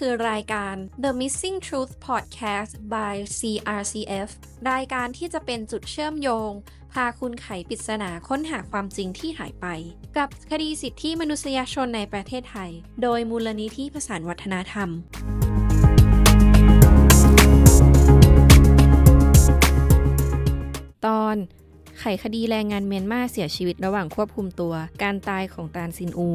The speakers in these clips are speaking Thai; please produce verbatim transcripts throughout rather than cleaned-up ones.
คือรายการ The Missing Truth Podcast by ซี อาร์ ซี เอฟ รายการที่จะเป็นจุดเชื่อมโยงพาคุณไขปริศนาค้นหาความจริงที่หายไปกับคดีสิทธิมนุษยชนในประเทศไทยโดยมูลนิธิผสานวัฒนธรรมตอนไขคดีแรงงานเมียนมาเสียชีวิตระหว่างควบคุมตัวการตายของตานซินอู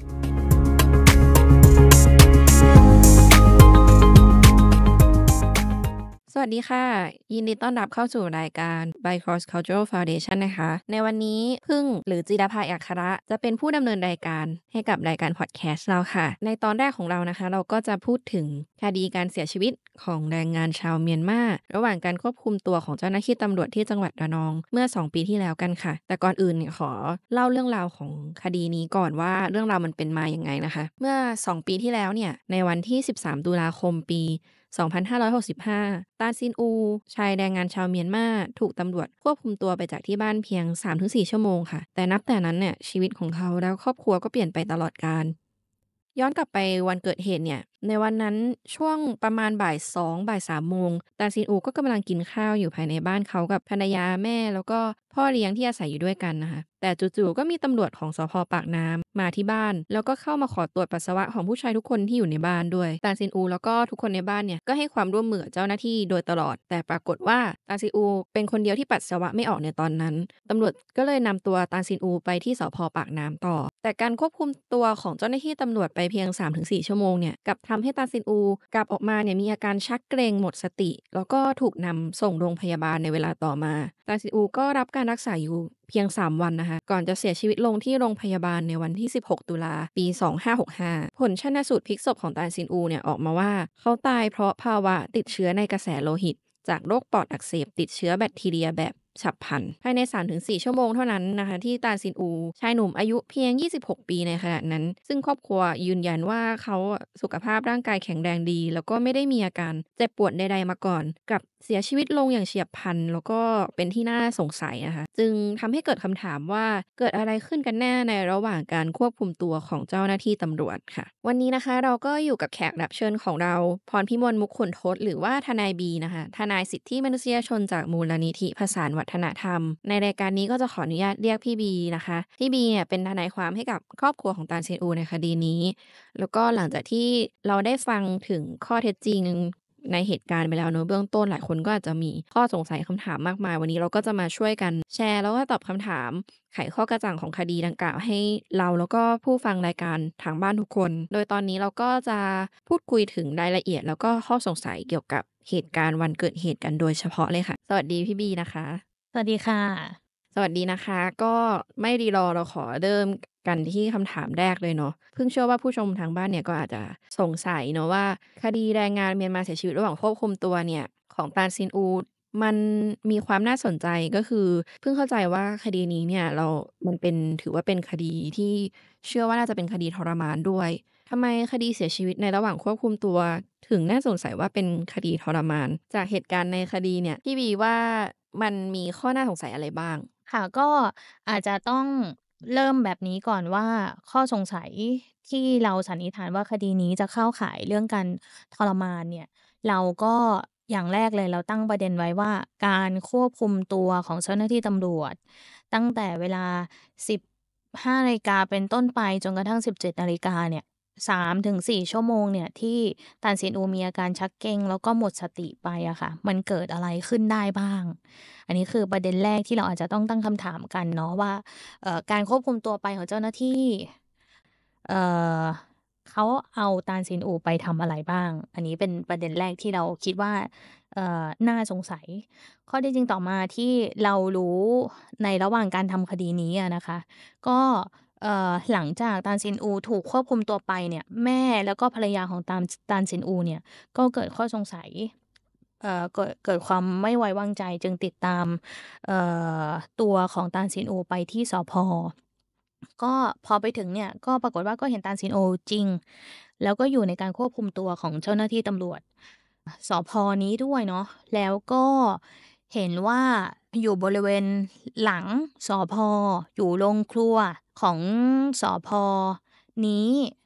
สวัสดีค่ะยินดีต้อนรับเข้าสู่รายการ by Cross Cultural Foundation นะคะในวันนี้พึ่งหรือจิรภาอัคระจะเป็นผู้ดำเนินรายการให้กับรายการพอดแคสต์เราค่ะในตอนแรกของเรานะคะเราก็จะพูดถึงคดีการเสียชีวิตของแรงงานชาวเมียนมาระหว่างการควบคุมตัวของเจ้าหน้าที่ตำรวจที่จังหวัดระนองเมื่อสองปีที่แล้วกันค่ะแต่ก่อนอื่นเนี่ยขอเล่าเรื่องราวของคดีนี้ก่อนว่าเรื่องราวมันเป็นมาอย่างไงนะคะเมื่อสองปีที่แล้วเนี่ยในวันที่สิบสามตุลาคมปีสองพันห้าร้อยหกสิบห้าตานซินอูชายแรงงานชาวเมียนมาถูกตำรวจควบคุมตัวไปจากที่บ้านเพียง สามถึงสี่ ชั่วโมงค่ะแต่นับแต่นั้นเนี่ยชีวิตของเขาและครอบครัวก็เปลี่ยนไปตลอดกาลย้อนกลับไปวันเกิดเหตุเนี่ยในวันนั้นช่วงประมาณบ่ายสองบ่ายสามโมงตานซินอูก็กำลังกินข้าวอยู่ภายในบ้านเขากับภรรยาแม่แล้วก็พ่อเลี้ยงที่อาศัยอยู่ด้วยกันนะคะแต่จู่ๆก็มีตำรวจของสภ.ปากน้ำมาที่บ้านแล้วก็เข้ามาขอตรวจปัสสาวะของผู้ชายทุกคนที่อยู่ในบ้านด้วยตานซินอูแล้วก็ทุกคนในบ้านเนี่ยก็ให้ความร่วมมือเจ้าหน้าที่โดยตลอดแต่ปรากฏว่าตานซินอูเป็นคนเดียวที่ปัสสาวะไม่ออกในตอนนั้นตำรวจก็เลยนำตัวตานซินอูไปที่สภ.ปากน้ำต่อแต่การควบคุมตัวของเจ้าหน้าที่ตำรวจไปเพียง สามถึงสี่ ชั่วโมงเนี่ยกลับทำให้ตานซินอูกลับออกมาเนี่ยมีอาการชักเกร็งหมดสติแล้วก็ถูกนำส่งโรงพยาบาลในเวลาต่อมาตานซินอูก็รับการรักษาอยู่เพียงสามวันนะคะก่อนจะเสียชีวิตลงที่โรงพยาบาลในวันที่สิบหกตุลาปีสองพันห้าร้อยหกสิบห้าผลชันสูตรพลิกศพของตานซินอูเนี่ยออกมาว่าเขาตายเพราะภาวะติดเชื้อในกระแสโลหิตจากโรคปอดอักเสบติดเชื้อแบคทีเรียแบบฉับพลันภายใน สามถึงสี่ ชั่วโมงเท่านั้นนะคะที่ตานซินอูชายหนุ่มอายุเพียงยี่สิบหกปีในขณะนั้นซึ่งครอบครัวยืนยันว่าเขาสุขภาพร่างกายแข็งแรงดีแล้วก็ไม่ได้มีอาการเจ็บปวดใดๆมาก่อนกับเสียชีวิตลงอย่างเฉียบพลันแล้วก็เป็นที่น่าสงสัยนะคะจึงทำให้เกิดคำถามว่าเกิดอะไรขึ้นกันแน่ในระหว่างการควบคุมตัวของเจ้าหน้าที่ตำรวจค่ะวันนี้นะคะเราก็อยู่กับแขกรับเชิญของเราพรพิมลมุขขุนทศหรือว่าทนายบีนะคะทนายสิทธิมนุษยชนจากมูลนิธิผสานวัฒนธรรมในรายการนี้ก็จะขออนุญาตเรียกพี่บีนะคะพี่บีเนี่ยเป็นทนายความให้กับครอบครัวของตานซินอูในคดีนี้แล้วก็หลังจากที่เราได้ฟังถึงข้อเท็จจริงในเหตุการณ์ไปแล้วเนอะเบื้องต้นหลายคนก็อาจจะมีข้อสงสัยคำถามมากมายวันนี้เราก็จะมาช่วยกันแชร์แล้วก็ตอบคำถามไขข้อกระจ่างของคดีดังกล่าวให้เราแล้วก็ผู้ฟังรายการทางบ้านทุกคนโดยตอนนี้เราก็จะพูดคุยถึงรายละเอียดแล้วก็ข้อสงสัยเกี่ยวกับเหตุการณ์วันเกิดเหตุกันโดยเฉพาะเลยค่ะสวัสดีพี่บีนะคะสวัสดีค่ะสวัสดีนะคะก็ไม่รีรอเราขอเริ่มกันที่คำถามแรกเลยเนาะเพิ่งเชื่อว่าผู้ชมทางบ้านเนี่ยก็อาจจะสงสัยเนาะว่าคดีแรงงานเมียนมาเสียชีวิตระหว่างควบคุมตัวเนี่ยของตานซินอูมันมีความน่าสนใจก็คือเพิ่งเข้าใจว่าคดีนี้เนี่ยเรามันเป็นถือว่าเป็นคดีที่เชื่อว่าน่าจะเป็นคดีทรมานด้วยทำไมคดีเสียชีวิตในระหว่างควบคุมตัวถึงน่าสงสัยว่าเป็นคดีทรมานจากเหตุการณ์ในคดีเนี่ยพี่บีว่ามันมีข้อน่าสงสัยอะไรบ้างค่ะก็อาจจะต้องเริ่มแบบนี้ก่อนว่าข้อสงสัยที่เราสันนิษฐานว่าคดีนี้จะเข้าข่ายเรื่องการทรมานเนี่ยเราก็อย่างแรกเลยเราตั้งประเด็นไว้ว่าการควบคุมตัวของเจ้าหน้าที่ตำรวจตั้งแต่เวลา สิบห้านาฬิกาเป็นต้นไปจนกระทั่ง สิบเจ็ดนาฬิกาเนี่ยสามถึงสี่ชั่วโมงเนี่ยที่ตานซินอูมีอาการชักเกร็งแล้วก็หมดสติไปอะค่ะมันเกิดอะไรขึ้นได้บ้างอันนี้คือประเด็นแรกที่เราอาจจะต้องตั้งคำถามกันเนาะว่าเอ่อการควบคุมตัวไปของเจ้าหน้าที่เอ่อเขาเอาตานซินอูไปทำอะไรบ้างอันนี้เป็นประเด็นแรกที่เราคิดว่าเอ่อน่าสงสัยข้อเท็จจริงต่อมาที่เรารู้ในระหว่างการทำคดีนี้อะนะคะก็เอ่อหลังจากตานซินอูถูกควบคุมตัวไปเนี่ยแม่แล้วก็ภรรยาของตานตานซินอูเนี่ยก็เกิดข้อสงสัยเอ่อเกิดเกิดความไม่ไว้วางใจจึงติดตามเอ่อตัวของตานซินอูไปที่สภ.ก็พอไปถึงเนี่ยก็ปรากฏว่าก็เห็นตานซินโอจริงแล้วก็อยู่ในการควบคุมตัวของเจ้าหน้าที่ตำรวจสภ.นี้ด้วยเนาะแล้วก็เห็นว่าอยู่บริเวณหลังสภ.อยู่โรงครัวของสภ.นี้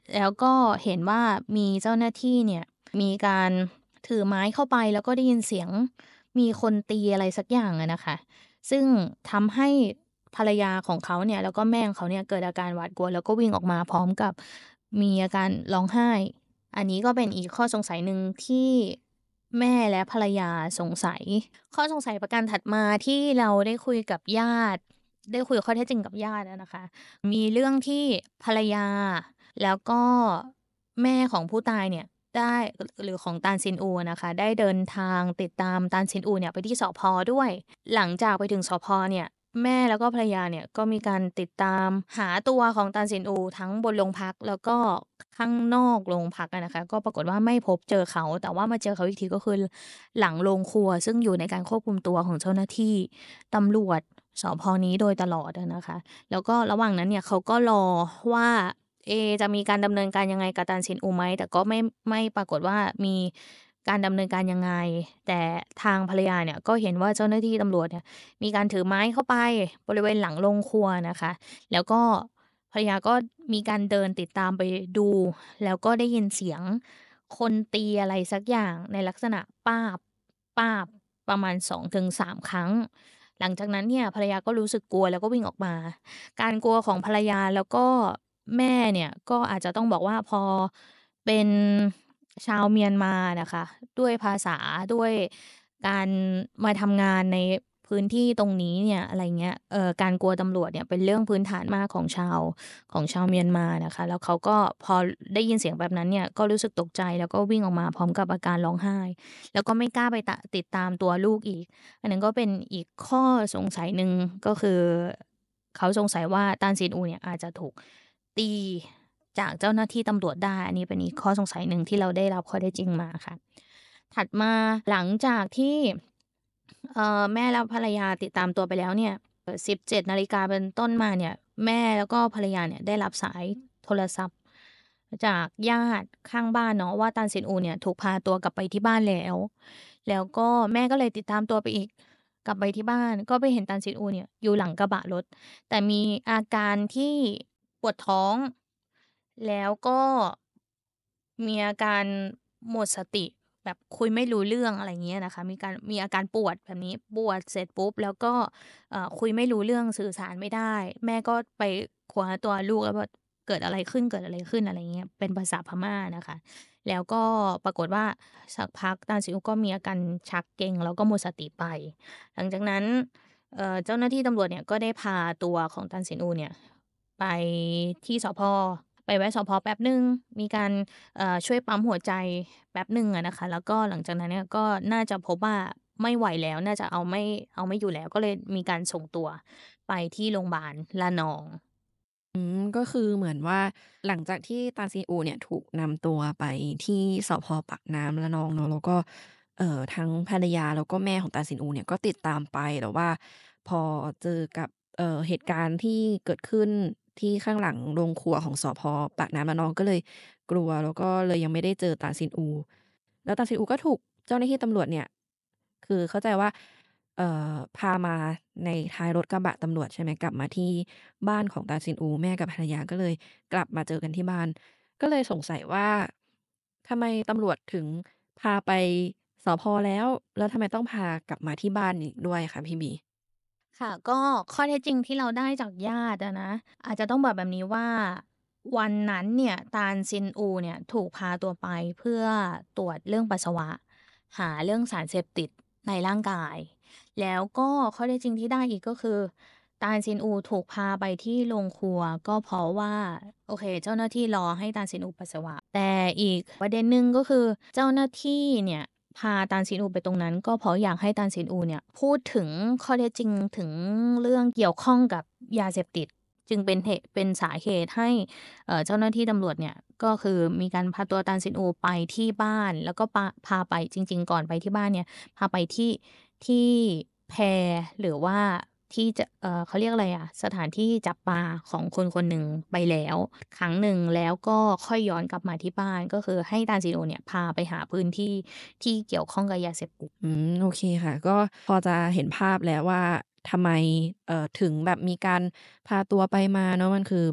แล้วก็เห็นว่ามีเจ้าหน้าที่เนี่ยมีการถือไม้เข้าไปแล้วก็ได้ยินเสียงมีคนตีอะไรสักอย่างอะนะคะซึ่งทำให้ภรรยาของเขาเนี่ยแล้วก็แม่ของเขาเนี่ยเกิดอาการหวาดกลัวแล้วก็วิ่งออกมาพร้อมกับมีอาการร้องไห้อันนี้ก็เป็นอีกข้อสงสัยหนึ่งที่แม่และภรรยาสงสัยข้อสงสัยประการถัดมาที่เราได้คุยกับญาติได้คุยข้อเท็จจริงกับญาติอะนะคะมีเรื่องที่ภรรยา แล้วก็แม่ของผู้ตายเนี่ยได้หรือของตาลซินอูนะคะได้เดินทางติดตามตาลซินอูเนี่ยไปที่สพด้วยหลังจากไปถึงสพเนี่ยแม่แล้วก็ภรรยาเนี่ยก็มีการติดตามหาตัวของตาลซินอูทั้งบนโรงพักแล้วก็ข้างนอกโรงพักอะนะคะก็ปรากฏว่าไม่พบเจอเขาแต่ว่ามาเจอเขาอีกทีก็คือหลังโรงครัวซึ่งอยู่ในการควบคุมตัวของเจ้าหน้าที่ตำรวจสพนี้โดยตลอดอะนะคะ แล้วก็ระหว่างนั้นเนี่ยเขาก็รอว่าเอจะมีการดำเนินการยังไงกับตันซินอูไหมแต่ก็ไม่ไม่ปรากฏว่ามีการดำเนินการยังไงแต่ทางภรรยาเนี่ยก็เห็นว่าเจ้าหน้าที่ตำรวจเนี่ยมีการถือไม้เข้าไปบริเวณหลังโรงครัวนะคะแล้วก็ภรรยาก็มีการเดินติดตามไปดูแล้วก็ได้ยินเสียงคนตีอะไรสักอย่างในลักษณะป้าบป้าบประมาณสองถึงสามครั้งหลังจากนั้นเนี่ยภรรยาก็รู้สึกกลัวแล้วก็วิ่งออกมา การกลัวของภรรยาแล้วก็แม่เนี่ยก็อาจจะต้องบอกว่าพอเป็นชาวเมียนมาน่ะค่ะด้วยภาษาด้วยการมาทำงานในพื้นที่ตรงนี้เนี่ยอะไรเงี้ยเอ่อการกลัวตำรวจเนี่ยเป็นเรื่องพื้นฐานมากของชาวของชาวเมียนมานะคะแล้วเขาก็พอได้ยินเสียงแบบนั้นเนี่ยก็รู้สึกตกใจแล้วก็วิ่งออกมาพร้อมกับอาการร้องไห้แล้วก็ไม่กล้าไปตะติดตามตัวลูกอีก อันนั้นก็เป็นอีกข้อสงสัยหนึ่งก็คือเขาสงสัยว่าตานซีนอูเนี่ยอาจจะถูกตีจากเจ้าหน้าที่ตำรวจได้อันนี้เป็นอีกข้อสงสัยหนึ่งที่เราได้รับข้อเท็จจริงมาค่ะถัดมาหลังจากที่เอ่อแม่และภรรยาติดตามตัวไปแล้วเนี่ยเอ่อสิบเจ็ดนาฬิกาเป็นต้นมาเนี่ยแม่แล้วก็ภรรยาเนี่ยได้รับสายโทรศัพท์จากญาติข้างบ้านเนาะว่าตานซินอูเนี่ยถูกพาตัวกลับไปที่บ้านแล้ว แล้วก็แม่ก็เลยติดตามตัวไปอีกกลับไปที่บ้านก็ไปเห็นตันซินอูเนี่ยอยู่หลังกระบะรถแต่มีอาการที่ปวดท้องแล้วก็มีอาการหมดสติแบบคุยไม่รู้เรื่องอะไรอย่างเงี้ยนะคะมีการมีอาการปวดแบบนี้ปวดเสร็จปุ๊บแล้วก็เอ่อคุยไม่รู้เรื่องสื่อสารไม่ได้แม่ก็ไปคว้าตัวลูกแล้วว่าเกิดอะไรขึ้นเกิดอะไรขึ้นอะไรอย่างเงี้ยเป็นภาษาพม่านะคะ แล้วก็ปรากฏว่าสักพักตาซิลก็มีอาการชักเกร็งแล้วก็หมดสติไปหลังจากนั้นเอ่อเจ้าหน้าที่ตำรวจเนี่ยก็ได้พาตัวของตันซินอูเนี่ยไปที่สพไปแวะสพแป๊บหนึ่งมีการเอ่อช่วยปั๊มหัวใจแป๊บหนึ่งอะนะคะแล้วก็หลังจากนั้นเนี่ยก็น่าจะพบว่าไม่ไหวแล้วน่าจะเอาไม่เอาไม่อยู่แล้วก็เลยมีการส่งตัวไปที่โรงพยาบาลระนองอืมก็คือเหมือนว่าหลังจากที่ตาซีอูเนี่ยถูกนำตัวไปที่สพปากน้ำระนองเนาะแล้วก็เอ่อทั้งภรรยาแล้วก็แม่ของตาซินอูเนี่ยก็ติดตามไปแต่ว่าพอเจอกับเอ่อเหตุการณ์ที่เกิดขึ้นที่ข้างหลังโรงครัวของสพปากน้ำระนองก็เลยกลัวแล้วก็เลยยังไม่ได้เจอตาซินอูแล้วตาซินอูก็ถูกเจ้าหน้าที่ตำรวจเนี่ยคือเข้าใจว่า เอ่อพามาในท้ายรถกระบะตำรวจใช่ไหมกลับมาที่บ้านของตาซินอูแม่กับภรรยาก็เลยกลับมาเจอกันที่บ้านก็เลยสงสัยว่าทำไมตำรวจถึงพาไปสพแล้วแล้วทำไมต้องพากลับมาที่บ้านอีกด้วยคะพี่บีค่ะก็ข้อเท็จจริงที่เราได้จากญาติอะนะอาจจะต้องบอกแบบนี้ว่าวันนั้นเนี่ยตาลซินอูเนี่ยถูกพาตัวไปเพื่อตรวจเรื่องปัสสาวะหาเรื่องสารเสพติดในร่างกายแล้วก็ข้อเท็จจริงที่ได้อีกก็คือตาลซินอูถูกพาไปที่โรงครัวก็เพราะว่าโอเคเจ้าหน้าที่รอให้ตาลซินอูปัสสาวะแต่อีกประเด็นหนึ่งก็คือเจ้าหน้าที่เนี่ย พาตาลซินอูไปตรงนั้นก็เพราะอยากให้ตาลซินอูเนี่ยพูดถึงข้อเท็จจริงถึงเรื่องเกี่ยวข้องกับยาเสพติดจึงเป็นเหตุเป็นสาเหตุให้เอ่อเจ้าหน้าที่ตำรวจเนี่ยก็คือมีการพาตัวตาลซินอูไปที่บ้านแล้วก็ปาพาไปจริงๆก่อนไปที่บ้านเนี่ยพาไปที่ที่แพหรือว่าที่จะเอ่อเขาเรียกอะไรอะสถานที่จับปลาของคนคนหนึ่งไปแล้วครั้งหนึ่งแล้วก็ค่อยย้อนกลับมาที่บ้านก็คือให้ตาลซินอูเนี่ยพาไปหาพื้นที่ ที่เกี่ยวข้องกับยาเสพติดอืมโอเคค่ะก็พอจะเห็นภาพแล้วว่าทำไมเอ่อถึงแบบมีการพาตัวไปมาเนาะมันคือแบบ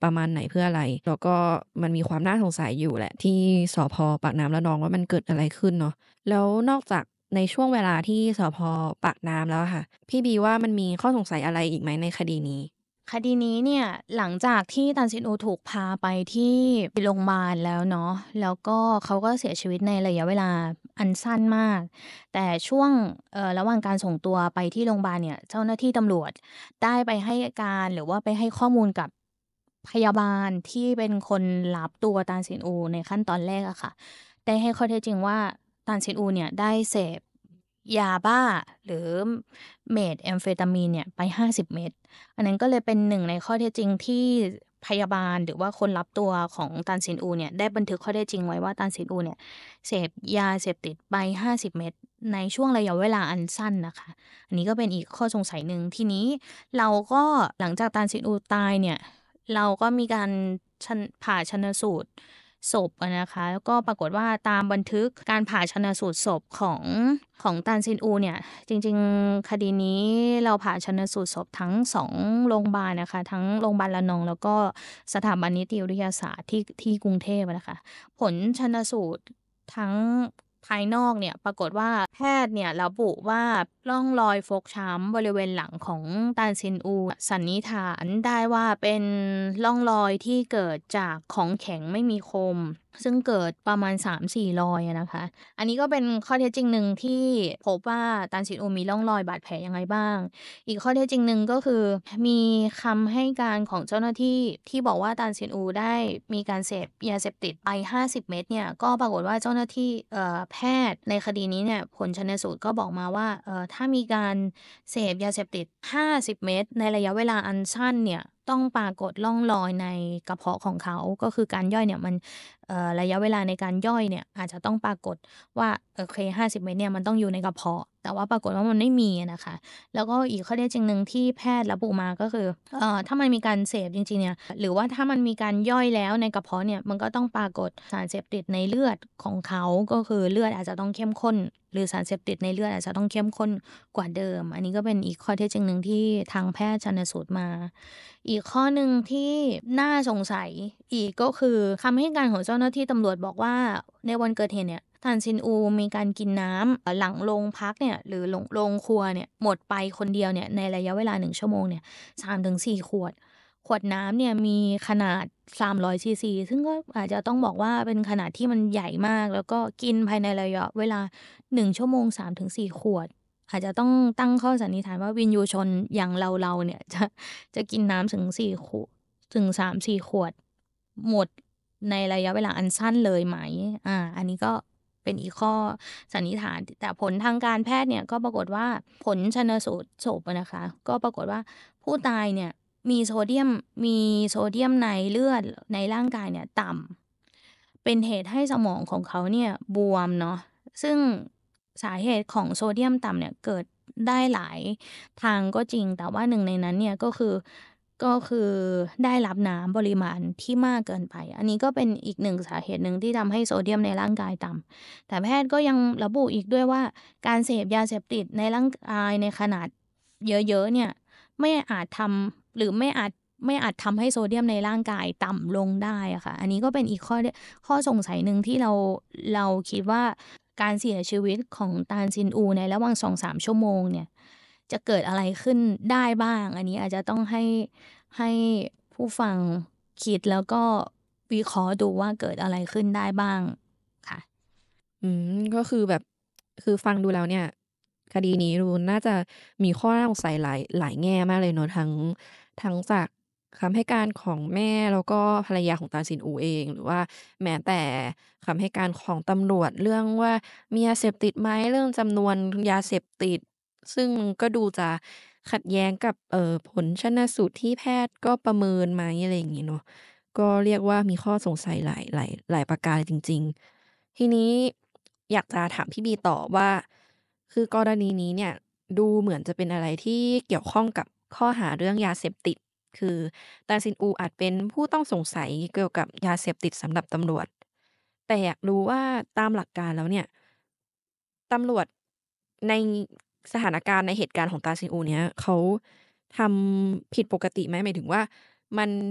ประมาณไหนเพื่ออะไรแล้วก็มันมีความน่าสงสัยอยู่แหละที่สพปากน้ำระนองว่ามันเกิดอะไรขึ้นเนาะแล้วนอกจากในช่วงเวลาที่สพปากน้ำแล้วอะค่ะพี่บีว่ามันมีข้อสงสัยอะไรอีกไหมในคดีนี้คดีนี้เนี่ยหลังจากที่ตันซินอูถูกพาไปที่โรงพยาบาลแล้วเนาะแล้วก็เขาก็เสียชีวิตในระยะเวลาอันสั้นมากแต่ช่วงเอ่อระหว่างการส่งตัวไปที่โรงพยาบาลเนี่ยเจ้าหน้าที่ตำรวจได้ไปให้การหรือว่าไปให้ข้อมูลกับพยาบาลที่เป็นคนรับตัวตันซินอูในขั้นตอนแรกอะค่ะได้ให้ข้อเท็จจริงว่าตันซินอูเนี่ยได้เสพยาบ้าหรือเมทแอมเฟตามีนเนี่ยไปห้าสิบเม็ด อันนั้นก็เลยเป็นหนึ่งในข้อเท็จจริงที่พยาบาลหรือว่าคนรับตัวของตันซินอูเนี่ยได้บันทึกข้อเท็จจริงไว้ว่าตันซินอูเนี่ยเสพยาเสพติดไปห้าสิบเม็ดในช่วงระยะเวลาอันสั้นนะคะอันนี้ก็เป็นอีกข้อสงสัยหนึ่งทีนี้เราก็หลังจากตันซินอูตายเนี่ยเราก็มีการชันผ่าชันสูตรศพอะนะคะแล้วก็ปรากฏว่าตามบันทึกการผ่าชันสูตรศพของของตันซินอูเนี่ย จริงๆคดีนี้เราผ่าชันสูตรศพทั้งสองโรงพยาบาลนะคะทั้งโรงพยาบาลระนองแล้วก็สถาบันนิติวิทยาศาสตร์ที่ที่กรุงเทพอะนะคะผลชันสูตรทั้งภายนอกเนี่ยปรากฏว่าแพทย์เนี่ยระบุว่าร่องรอยฟกช้ำบริเวณหลังของตานซินอูสันนิษฐานได้ว่าเป็นร่องรอยที่เกิดจากของแข็งไม่มีคมซึ่งเกิดประมาณสามถึงสี่รอยอะนะคะ อันนี้ก็เป็นข้อเท็จจริงหนึ่งที่พบว่าตันซินอูมีร่องรอยบาดแผลยังไงบ้าง อีกข้อเท็จจริงหนึ่งก็คือมีคำให้การของเจ้าหน้าที่ที่บอกว่าตันซินอูได้มีการเสพยาเสพติดไปห้าสิบเม็ดเนี่ยก็ปรากฏว่าเจ้าหน้าที่เอ่อแพทย์ในคดีนี้เนี่ยผลชันสูตรก็บอกมาว่าเอ่อถ้ามีการเสพยาเสพติดห้าสิบเม็ดในระยะเวลาอันสั้นเนี่ยต้องปรากฏร่องรอยในกระเพาะของเขาก็คือการย่อยเนี่ยมัน เอ่อระยะเวลาในการย่อยเนี่ยอาจจะต้องปรากฏว่าโอเคห้าสิบเม็ดเนี่ยมันต้องอยู่ในกระเพาะแต่ว่าปรากฏว่ามันไม่มีอะนะคะแล้วก็อีกข้อเท็จจริงหนึ่งที่แพทย์ระบุมาก็คือเอ่อถ้ามันมีการเสพจริงๆเนี่ยหรือว่าถ้ามันมีการย่อยแล้วในกระเพาะเนี่ยมันก็ต้องปรากฏสารเสพติดในเลือดของเขาก็คือเลือดอาจจะต้องเข้มข้นหรือสารเสพติดในเลือดอาจจะต้องเข้มข้นกว่าเดิมอันนี้ก็เป็นอีกข้อเท็จจริงหนึ่งที่ทางแพทย์ชันสูตรมา อีกข้อหนึ่งที่น่าสงสัยอีกก็คือคำให้การของเจ้าหน้าที่ตำรวจบอกว่าในวันเกิดเหตุเนี่ยทันซินอูมีการกินน้ำเอ่อหลังโรงพักเนี่ยหรือโรงโรงครัวเนี่ยหมดไปคนเดียวเนี่ยในระยะเวลาหนึ่งชั่วโมงเนี่ยสามถึงสี่ขวดขวดน้ำเนี่ยมีขนาดสามร้อยซีซีซึ่งก็อาจจะต้องบอกว่าเป็นขนาดที่มันใหญ่มากแล้วก็กินภายในระยะเวลาหนึ่งชั่วโมงสามถึงสี่ขวด อาจจะต้องตั้งข้อสันนิษฐานว่าวินยูชนอย่างเราๆเนี่ยจะจะกินน้ำถึงสี่ขวดถึงสามถึงสี่ขวดหมดในระยะเวลาอันสั้นเลยไหมอาอันนี้ก็เป็นอีกข้อสันนิษฐานแต่ผลทางการแพทย์เนี่ยก็ปรากฏว่าผลชันสูตรศพอะนะคะก็ปรากฏว่าผู้ตายเนี่ยมีโซเดียมมีโซเดียมในเลือดในร่างกายเนี่ยต่ำเป็นเหตุให้สมองของเขาเนี่ยบวมเนาะ ซึ่งสาเหตุของโซเดียมต่ำเนี่ยเกิดได้หลายทางก็จริงแต่ว่าหนึ่งในนั้นเนี่ยก็คือก็คือได้รับน้ำปริมาณที่มากเกินไปอันนี้ก็เป็นอีกหนึ่งสาเหตุหนึ่งที่ทำให้โซเดียมในร่างกายต่ำแต่แพทย์ก็ยังระบุอีกด้วยว่าการเสพยาเสพติดในร่างกายในขนาดเยอะๆเนี่ยไม่อาจทำหรือไม่อาจไม่อาจทำให้โซเดียมในร่างกายต่ำลงได้อะค่ะอันนี้ก็เป็นอีกข้อดข้อสงสัยหนึ่งที่เราเราคิดว่า การเสียชีวิตของตาลซินอูในระหว่างสองถึงสามชั่วโมงเนี่ยจะเกิดอะไรขึ้นได้บ้างอันนี้อาจจะต้องให้ให้ผู้ฟังคิดแล้วก็วิเคราะห์ดูว่าเกิดอะไรขึ้นได้บ้างค่ะอืมก็คือแบบคือฟังดูแล้วเนี่ยคดีนี้ดูน่าจะมีข้อน่าสงสัยหลายหลายแง่มากเลยเนาะทั้งทั้งจากคำให้การของแม่แล้วก็ภรรยาของตาซินอูเองหรือว่าแม้แต่คำให้การของตำรวจเรื่องว่ามียาเสพติดไหมเรื่องจำนวนยาเสพติดซึ่งก็ดูจะขัดแย้งกับเอ่อผลชันสูตรที่แพทย์ก็ประเมินไหมอะไรอย่างงี้เนาะก็เรียกว่ามีข้อสงสัยหลายหลายหลายประการจริงๆ ทีนี้อยากจะถามพี่บีต่อว่าคือกรณีนี้เนี่ยดูเหมือนจะเป็นอะไรที่เกี่ยวข้องกับข้อหาเรื่องยาเสพติดคือตาซินอูอาจเป็นผู้ต้องสงสัยเกี่ยวกับยาเสพติดสำหรับตำรวจแต่อยากรู้ว่าตามหลักการแล้วเนี่ยตำรวจในสถานการณ์ในเหตุการณ์ของตาซินอูเนี้ยเขาทำผิดปกติไหมหมายถึงว่ามัน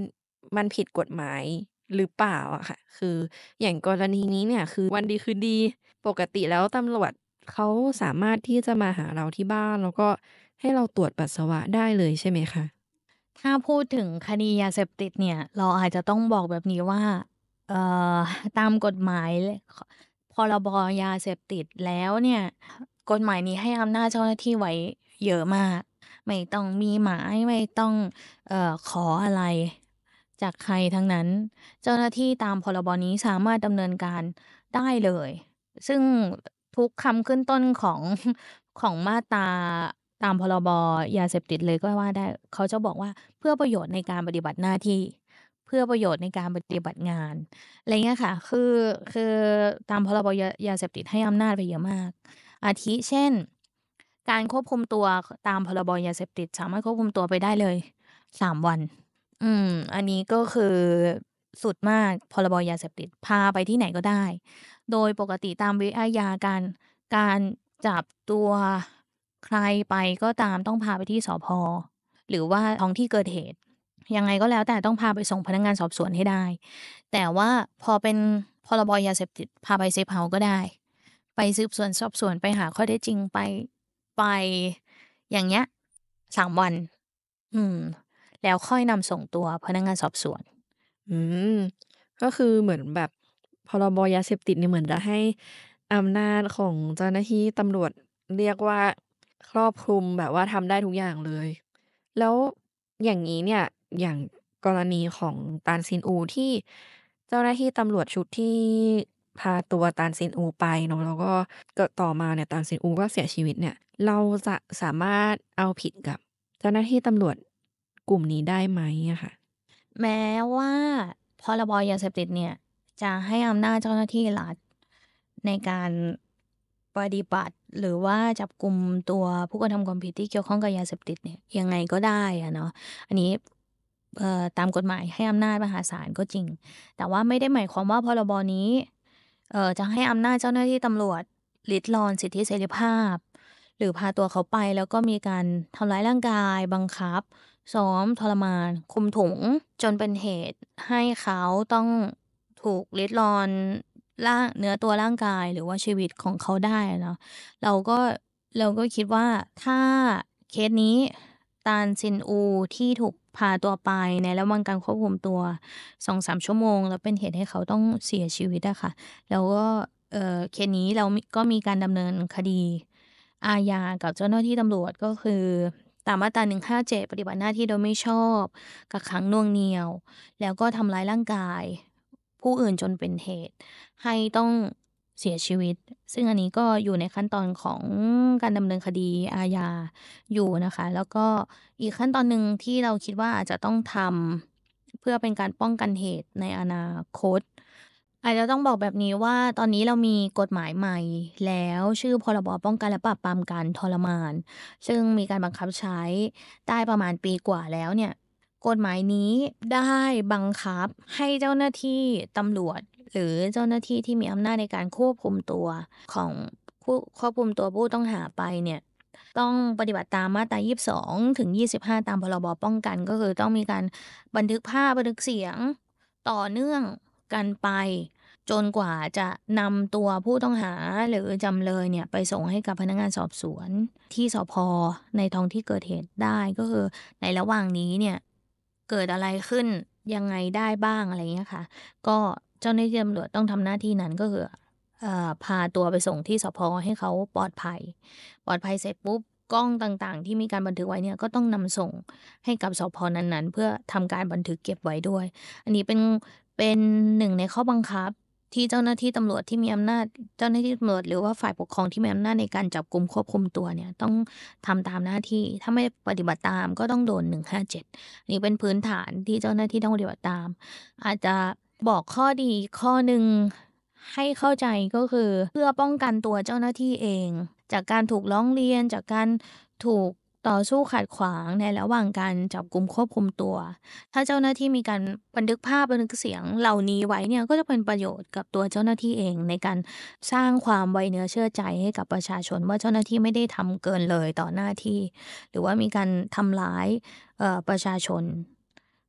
มันผิดกฎหมายหรือเปล่าอะค่ะคืออย่างกรณีนี้เนี่ยคือวันดีคืนดีปกติแล้วตำรวจเขาสามารถที่จะมาหาเราที่บ้านแล้วก็ให้เราตรวจปัสสาวะได้เลยใช่ไหมคะถ้าพูดถึงคดียาเสพติดเนี่ยเราอาจจะต้องบอกแบบนี้ว่าเอ่อตามกฎหมายเลยขพรบยาเสพติดแล้วเนี่ยกฎหมายนี้ให้อำนาจเจ้าหน้าที่ไว้เยอะมากไม่ต้องมีหมายไม่ต้องเอ่อขออะไรจากใครทั้งนั้นเจ้าหน้าที่ตามพรบนี้สามารถดำเนินการได้เลยซึ่งทุกคำขึ้นต้นของของมาตราตามพรบยาเสพติดเลยก็ว่าได้เขาจะบอกว่าเพื่อประโยชน์ในการปฏิบัติหน้าที่เพื่อประโยชน์ในการปฏิบัติงานอะไรเงี้ยค่ะคือคือตามพรบยายาเสพติดให้อำนาจไปเยอะมากอาทิเช่นการควบคุมตัวตามพรบยาเสพติดสามารถควบคุมตัวไปได้เลยสามวันอืมอันนี้ก็คือสุดมากพรบยาเสพติดพาไปที่ไหนก็ได้โดยปกติตามวิอาญาการการจับตัวใครไปก็ตามต้องพาไปที่สพหรือว่าท้องที่เกิดเหตุยังไงก็แล้วแต่ต้องพาไปส่งพนักงานสอบสวนให้ได้แต่ว่าพอเป็นพรบยาเสพติดพาไปเซฟเฮาส์ก็ได้ไปสืบสวนสอบสวนไปหาข้อเท็จจริงไปไปอย่างเงี้ยสามวันอืมแล้วค่อยนำส่งตัวพนักงานสอบสวนอืมก็คือเหมือนแบบพรบยาเสพติดเนี่ยเหมือนจะให้อำนาจของเจ้าหน้าที่ตำรวจเรียกว่าครอบคลุมแบบว่าทำได้ทุกอย่างเลยแล้วอย่างงี้เนี่ยอย่างกรณีของตานซินอูที่เจ้าหน้าที่ตำรวจชุดที่พาตัวตานซินอูไปเนาะแล้วก็เกิดต่อมาเนี่ยตานซินอูก็เสียชีวิตเนี่ยเราจะสามารถเอาผิดกับเจ้าหน้าที่ตำรวจกลุ่มนี้ได้ไหมอะค่ะแม้ว่าพรบยาเสพติดเนี่ยจะให้อำนาจเจ้าหน้าที่รัฐในการปฏิบัติหรือว่าจับกุมตัวผู้กระทำความผิดที่เกี่ยวข้องกับยาเสพติดเนี่ยยังไงก็ได้อะเนาะอันนี้เอ่อตามกฎหมายให้อำนาจมหาศาลก็จริงแต่ว่าไม่ได้หมายความว่าพรบนี้เอ่อจะให้อำนาจเจ้าหน้าที่ตำรวจริดรอนสิทธิเสรีภาพ หรือพาตัวเขาไปแล้วก็มีการทำร้ายร่างกายบังคับซ้อมทรมานคลุมถุงจนเป็นเหตุให้เขาต้องถูกริดรอนร่างเนื้อตัวร่างกายหรือว่าชีวิตของเขาได้อะเนาะเราก็เราก็คิดว่าถ้าเคสนี้ตานซินอูที่ถูกพาตัวไปในระหว่างการควบคุมตัวสองถึงสามชั่วโมงแล้วเป็นเหตุให้เขาต้องเสียชีวิตอะค่ะแล้วก็เอ่อเคสนี้เรามก็มีการดำเนินคดี อาญากับเจ้าหน้าที่ตำรวจก็คือตามมาตราหนึ่งห้าเจ็ดปฏิบัติหน้าที่โดยไม่ชอบกักขังน่วงเหนี่ยวแล้วก็ทำร้ายร่างกายผู้อื่นจนเป็นเหตุให้ต้องเสียชีวิตซึ่งอันนี้ก็อยู่ในขั้นตอนของการดำเนินคดีอาญาอยู่นะคะแล้วก็อีกขั้นตอนหนึ่งที่เราคิดว่าอาจจะต้องทำเพื่อเป็นการป้องกันเหตุในอนาคต อาจจะต้องบอกแบบนี้ว่าตอนนี้เรามีกฎหมายใหม่แล้วชื่อพรบป้องกันและปราบปรามการทรมานซึ่งมีการบังคับใช้ได้ประมาณปีกว่าแล้วเนี่ยกฎหมายนี้ได้บังคับให้เจ้าหน้าที่ตำรวจหรือเจ้าหน้าที่ที่มีอำนาจในการควบคุมตัวของผู้ควบคุมตัวผู้ต้องหาไปเนี่ยต้องปฏิบัติตามมาตรายี่สิบสองถึงยี่สิบห้าตามพรบป้องกันก็คือต้องมีการบันทึกภาพบันทึกเสียงต่อเนื่องกันไป จนกว่าจะนำตัวผู้ต้องหาหรือจำเลยเนี่ยไปส่งให้กับพนักงานสอบสวนที่สพในท้องที่เกิดเหตุได้ก็คือในระหว่างนี้เนี่ยเกิดอะไรขึ้นยังไงได้บ้างอะไรเงี้ยค่ะก็เจ้าหน้าที่ตำรวจต้องทำหน้าที่นั้นก็คือเอ่อพาตัวไปส่งที่สพให้เขาปลอดภัยปลอดภัยเสร็จปุ๊บกล้องต่างๆที่มีการบันทึกไว้เนี่ยก็ต้องนำส่งให้กับสพนั้นๆเพื่อทำการบันทึกเก็บไว้ด้วยอันนี้เป็นเป็นหนึ่งในข้อบังคับ ที่เจ้าหน้าที่ตำรวจที่มีอำนาจเจ้าหน้าที่ตำรวจหรือว่าฝ่ายปกครองที่มีอำนาจในการจับกุมควบคุมตัวเนี่ยต้องทำตามหน้าที่ถ้าไม่ปฏิบัติตามก็ต้องโดนหนึ่งห้าเจ็ดอันนี้เป็นพื้นฐานที่เจ้าหน้าที่ต้องปฏิบัติตามอาจจะบอกข้อดีข้อหนึ่งให้เข้าใจก็คือเพื่อป้องกันตัวเจ้าหน้าที่เองจากการถูกร้องเรียนจากการถูกต่อสู้ขัดขวางในระหว่างการจับกุมควบคุมตัว ถ้าเจ้าหน้าที่มีการบันทึกภาพบันทึกเสียงเหล่านี้ไว้เนี่ยก็จะเป็นประโยชน์กับตัวเจ้าหน้าที่เองในการสร้างความไว้เนื้อเชื่อใจให้กับประชาชนว่าเจ้าหน้าที่ไม่ได้ทำเกินเลยต่อหน้าที่หรือว่ามีการทำร้ายเอ่อประชาชน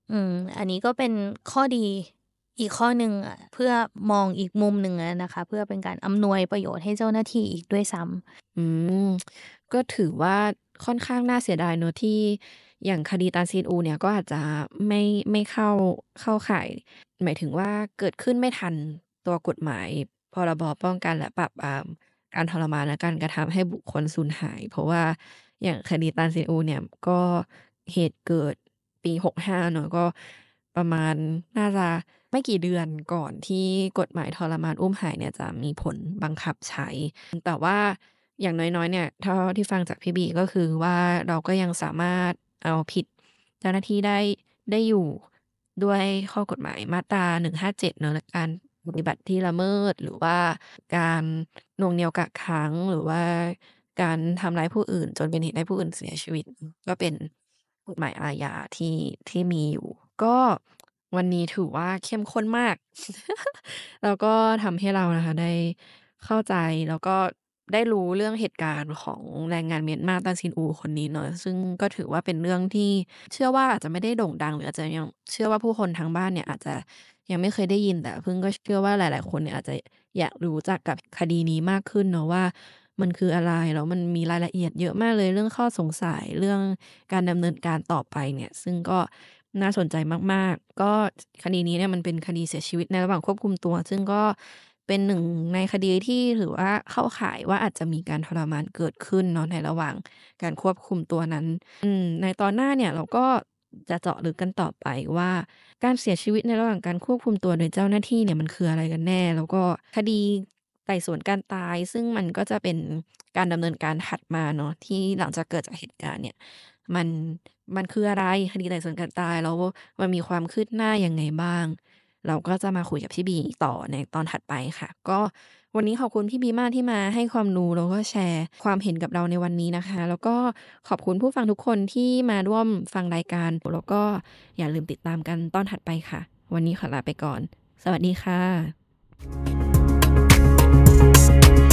อืม อันนี้ก็เป็นข้อดีอีกข้อหนึ่งอะ เพื่อมองอีกมุมหนึ่งอะนะคะ เพื่อเป็นการอำนวยประโยชน์ให้เจ้าหน้าที่อีกด้วยซ้ำอืม ก็ถือว่าค่อนข้างน่าเสียดายเนาะ ที่อย่างคดีตาซีนอูเนี่ย ก็อาจจะไม่ ไม่เข้า เข้าข่าย หมายถึงว่าเกิดขึ้นไม่ทันตัวกฎหมาย พรบป้องกันและปราบปรามการทรมานและการกระทำให้บุคคลสูญหาย เพราะว่าอย่างคดีตาซีนอูเนี่ย ก็เหตุเกิดปี หกห้า เนาะ ก็ประมาณน่าจะไม่กี่เดือนก่อนที่กฎหมายทรมานอุ้มหายเนี่ยจะมีผลบังคับใช้ แต่ว่าอย่างน้อย ๆ เนี่ย เท่าที่ฟังจากพี่ B ก็คือว่าเราก็ยังสามารถเอาผิดเจ้าหน้าที่ได้ ได้อยู่ ด้วยข้อกฎหมายมาตรา หนึ่งห้าเจ็ด เนาะ และการปฏิบัติที่ละเมิด หรือว่าการหน่วงเหนี่ยวกักขัง หรือว่าการทำร้ายผู้อื่นจนเป็นเหตุให้ผู้อื่นเสียชีวิต ก็เป็นกฎหมายอาญาที่ ที่มีอยู่ ก็วันนี้ถือว่าเข้มข้นมาก แล้วก็ทำให้เรานะคะได้เข้าใจ แล้วก็ได้รู้เรื่องเหตุการณ์ของแรงงานเมียนมาตาซีนอูคนนี้เนาะ ซึ่งก็ถือว่าเป็นเรื่องที่เชื่อว่าอาจจะไม่ได้โด่งดัง หรืออาจจะยัง เชื่อว่าผู้คนทั้งบ้านเนี่ยอาจจะยังไม่เคยได้ยิน แต่พึ่งก็เชื่อว่าหลาย ๆ คนเนี่ยอาจจะอยากรู้จักกับคดีนี้มากขึ้นเนาะว่ามันคืออะไร แล้วมันมีรายละเอียดเยอะมากเลย เรื่องข้อสงสัย เรื่องการดำเนินการต่อไปเนี่ย ซึ่งก็น่าสนใจมาก ๆ ก็คดีนี้เนี่ยมันเป็นคดีเสียชีวิตในระหว่างควบคุมตัว ซึ่งก็เป็น หนึ่ง ในคดีที่ถือว่าเข้าข่ายว่าอาจจะมีการทรมานเกิดขึ้นเนาะในระหว่างการควบคุมตัวนั้น อืม ในตอนหน้าเนี่ยเราก็จะเจาะลึกกันต่อไปว่า การเสียชีวิตในระหว่างการควบคุมตัวโดยเจ้าหน้าที่เนี่ยมันคืออะไรกันแน่ แล้วก็คดีไต่สวนการตาย ซึ่งมันก็จะเป็นการดำเนินการถัดมาเนาะ ที่หลังจากเกิดจากเหตุการณ์เนี่ย มัน มันคืออะไร คดีไต่สวนการตาย แล้วมันมีความคืบหน้ายังไงบ้าง เราก็จะมาคุยกับพี่ B ต่อในตอนถัดไปค่ะ ก็วันนี้ขอบคุณพี่ B มากที่มาให้ความรู้ แล้วก็แชร์ความเห็นกับเราในวันนี้นะคะ แล้วก็ขอบคุณผู้ฟังทุกคนที่มาร่วมฟังรายการ แล้วก็อย่าลืมติดตามกันตอนถัดไปค่ะ วันนี้ขอลาไปก่อน สวัสดีค่ะ